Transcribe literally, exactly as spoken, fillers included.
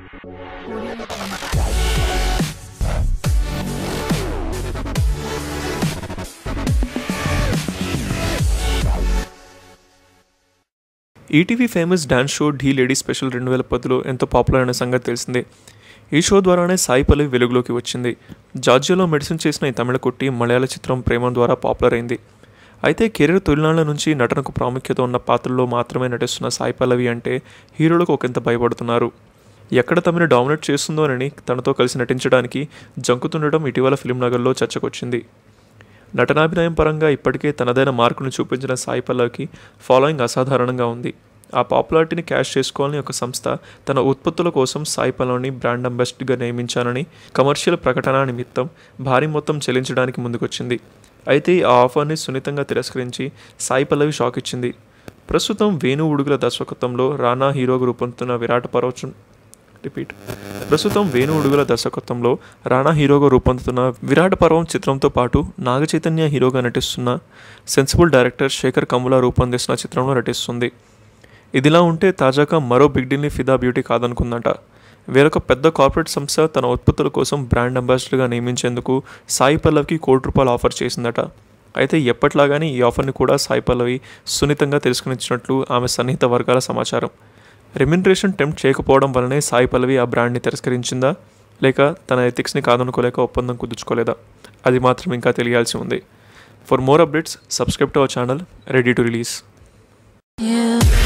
ETV famous dance show Dhee lady special రెండు వేల పదిలో ఎంతో పాపులర్ అయిన సంగతి తెలిసిందే. ఈ షో ద్వారానే సాయి పల్లవి వెలుగులోకి వచ్చింది. జార్జియాలో మెడిసిన్ చేసిన ఈ తమిళ కుట్టి మలయాళ చిత్రం ప్రేమ ద్వారా పాపులర్ అయింది. అయితే కెరీర్ తొలినాళ్ల నుంచి నటనకు ప్రాముఖ్యత ఉన్న పాత్రల్లో మాత్రమే నటిస్తున్న సాయి పల్లవి అంటే హీరోలకు ఒకంత భయపడుతున్నారు. ఎక్కడ తమని డామినేట్ చేస్తుందోనని తనతో కలిసి నటించడానికి జంకుతుండడం ఇటీవల ఫిల్మ్ నగర్లో చర్చకొచ్చింది. నటనాభినయం పరంగా ఇప్పటికే తనదైన మార్కును చూపించిన సాయి పల్లవికి ఫాలోయింగ్ అసాధారణంగా ఉంది. ఆ పాపులారిటీని క్యాష్ చేసుకోవాలని ఒక సంస్థ తన ఉత్పత్తుల కోసం సాయి పల్లవిని బ్రాండ్ అంబాసిడర్గా నియమించానని కమర్షియల్ ప్రకటన నిమిత్తం భారీ మొత్తం చెల్లించడానికి ముందుకొచ్చింది. అయితే ఆ ఆఫర్ని సున్నితంగా తిరస్కరించి సాయి పల్లవి షాక్ ఇచ్చింది. ప్రస్తుతం వేణు ఉడుగుల దర్శకత్వంలో రానా హీరోగా రూపొందుతున్న విరాట పర్వం రిపీట్ ప్రస్తుతం వేణు ఉడుగుల దర్శకత్వంలో రానా హీరోగా రూపొందుతున్న విరాట పర్వం చిత్రంతో పాటు నాగ చైతన్య హీరోగా నటిస్తున్న సెన్సిబుల్ డైరెక్టర్ శేఖర్ కమ్ముల రూపొందిస్తున్న చిత్రంలో నటిస్తుంది. ఇదిలా ఉంటే తాజాగా మరో బిగ్ డీల్ని ఫిదా బ్యూటీ కాదనుకుందట. వేరొక పెద్ద కార్పొరేట్ సంస్థ తన ఉత్పత్తుల కోసం బ్రాండ్ అంబాసిడర్గా నియమించేందుకు సాయి పల్లవికి కోటి రూపాయలు ఆఫర్ చేసిందట. అయితే ఎప్పట్లాగానే ఈ ఆఫర్ని కూడా సాయి పల్లవి సున్నితంగా తిరస్కరించినట్లు ఆమె సన్నిహిత వర్గాల సమాచారం. రెమ్యునరేషన్ టెంప్ట్ చేయకపోవడం వల్లనే సాయి పల్లవి ఆ బ్రాండ్ని తిరస్కరించిందా, లేక తన ఎథిక్స్ని కాదనుకోలేక ఒప్పందం కుదుర్చుకోలేదా, అది మాత్రం ఇంకా తెలియాల్సి ఉంది. For more updates subscribe to our channel ready to release.